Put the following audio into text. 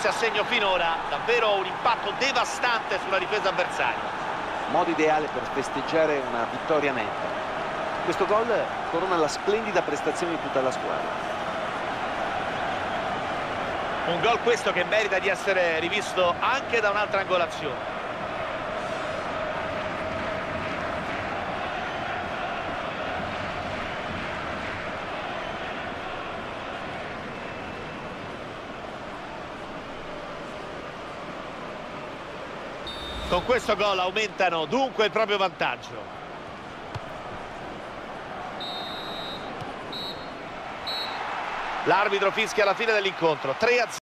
messe a segno finora, davvero un impatto devastante sulla difesa avversaria. Modo ideale per festeggiare una vittoria netta. Questo gol corona la splendida prestazione di tutta la squadra. Un gol questo che merita di essere rivisto anche da un'altra angolazione. Con questo gol aumentano dunque il proprio vantaggio. L'arbitro fischia la fine dell'incontro. 3-0.